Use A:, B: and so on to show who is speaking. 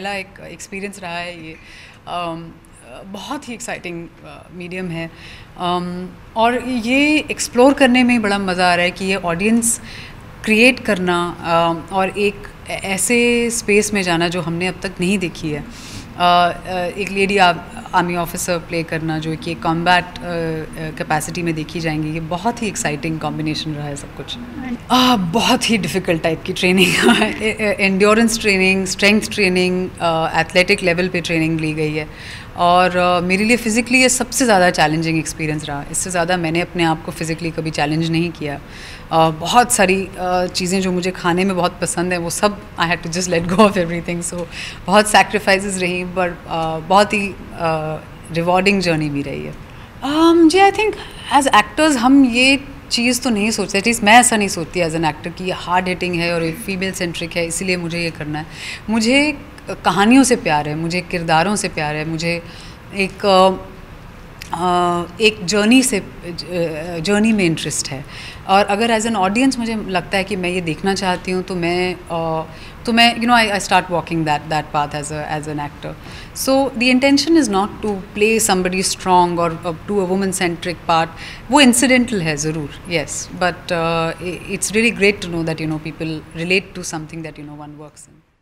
A: पहला एक एक्सपीरियंस रहा है ये। बहुत ही एक्साइटिंग मीडियम है, और ये एक्सप्लोर करने में बड़ा मज़ा आ रहा है कि ये ऑडियंस क्रिएट करना और एक ऐसे स्पेस में जाना जो हमने अब तक नहीं देखी है। एक लेडी आर्मी ऑफिसर प्ले करना जो कि कॉम्बैट कैपेसिटी में देखी जाएंगी, ये बहुत ही एक्साइटिंग कॉम्बिनेशन रहा है सब कुछ। बहुत ही डिफ़िकल्ट टाइप की training, endurance training, strength training, athletic level पे ट्रेनिंग ली गई है, और मेरे लिए फ़िज़िकली ये सबसे ज़्यादा चैलेंजिंग एक्सपीरियंस रहा। इससे ज़्यादा मैंने अपने आप को फ़िज़िकली कभी चैलेंज नहीं किया। बहुत सारी चीज़ें जो मुझे खाने में बहुत पसंद है वो सब I had to just let go of everything. So बहुत सैक्रिफाइसेस रही, बट बहुत ही रिवॉर्डिंग जर्नी भी रही है। जी, आई थिंक एज एक्टर्स हम ये चीज़ तो नहीं सोचते, एटलीस्ट मैं ऐसा नहीं सोचती एज एन एक्टर कि ये हार्ड हिटिंग है और फीमेल सेंट्रिक है इसीलिए मुझे ये करना है। मुझे कहानियों से प्यार है, मुझे किरदारों से प्यार है, मुझे एक जर्नी में इंटरेस्ट है, और अगर एज एन ऑडियंस मुझे लगता है कि मैं ये देखना चाहती हूँ तो मैं you know I start walking that path as an actor. So the intention is not to play somebody strong और to a woman centric part. वो इंसिडेंटल है ज़रूर, yes, but it's really great to know that you know people relate to something that you know one works in.